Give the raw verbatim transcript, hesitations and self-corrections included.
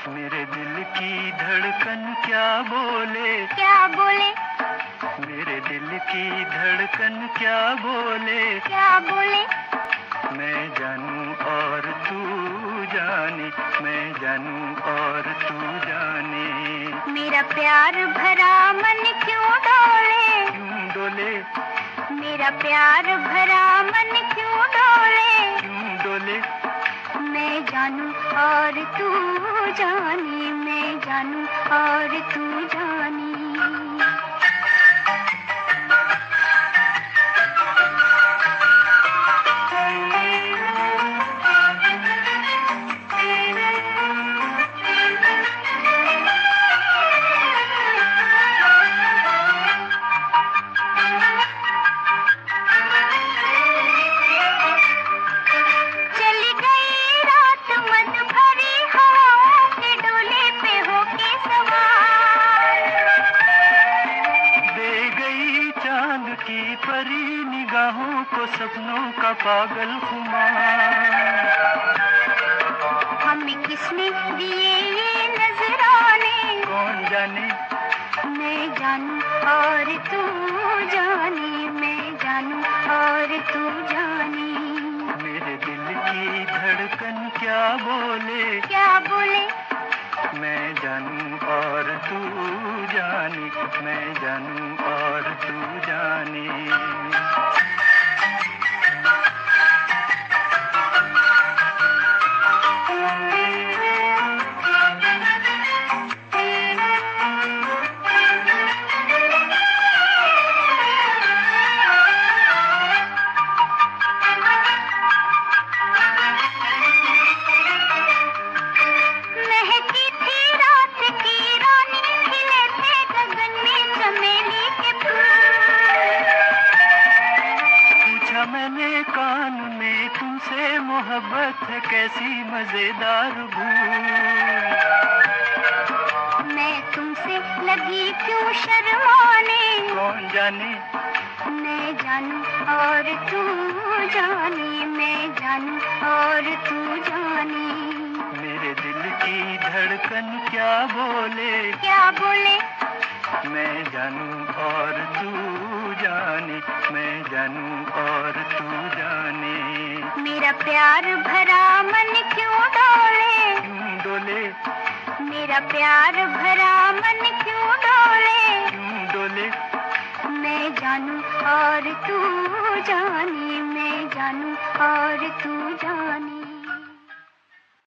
मेरे दिल की धड़कन क्या बोले, क्या बोले, मेरे दिल की धड़कन क्या बोले, क्या बोले, मैं जानूं और तू जाने, मैं जानूं और तू जाने। मेरा प्यार भरा मन क्यों डोले, क्यों डोले, मेरा प्यार भरा मन क्यों डोले, क्यों डोले, मैं जानूं और तू जाने, मैं जानूं और तू जाने। की परी निगाहों को सपनों का पागल खुमार, हमें किसने दिए ये नजराने, कौन जाने, मैं जानूं और तू जाने, मैं जानूं और तू जाने। मेरे दिल की धड़कन क्या बोले, क्या बोले, मैं जानूं और तू जाने, मैं जानूं और तू जाने। मैंने कान में तुमसे मोहब्बत है कैसी मजेदार भूल, मैं तुमसे लगी क्यों शर्माने, कौन जाने, मैं जानूं और तू जाने, मैं जानूं और तू जाने। मेरे दिल की धड़कन क्या बोले, क्या बोले, मैं जानूं और तू जाने, मैं जानूं और तू जाने। मेरा प्यार भरा मन क्यों डोले, क्यों डोले, मेरा प्यार भरा मन क्यों डोले, क्यों डोले, मैं जानूं और तू जाने, मैं जानूं और तू जाने।